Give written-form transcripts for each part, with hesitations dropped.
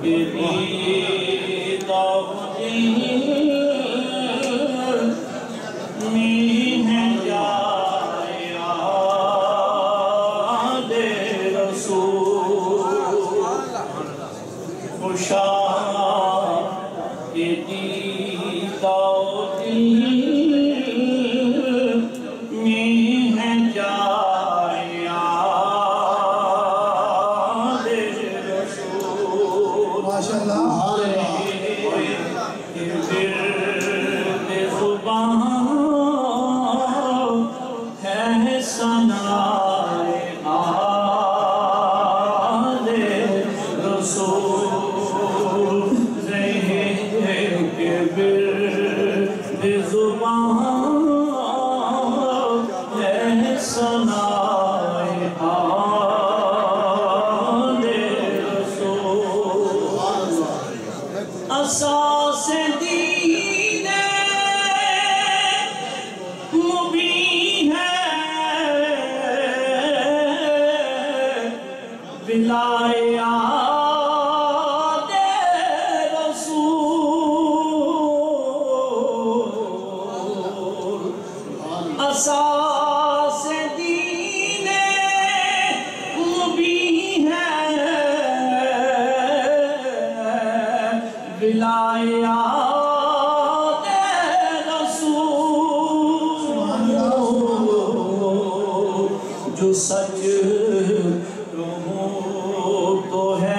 جو سچ تو ہے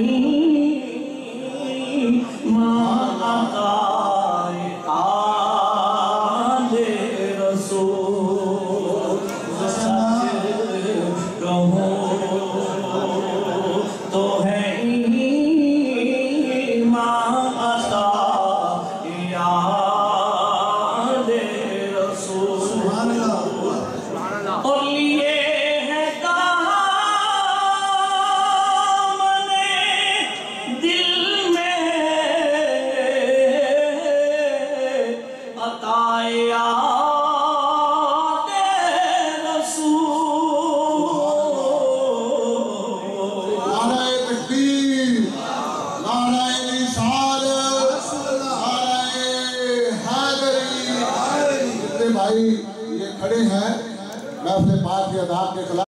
ایمان عطائے آل رسول جو سچ تو ہے ایمان عطائے آل رسول اور لیے بھائی یہ کھڑے ہیں محفل پاک کی اداب کے خلاف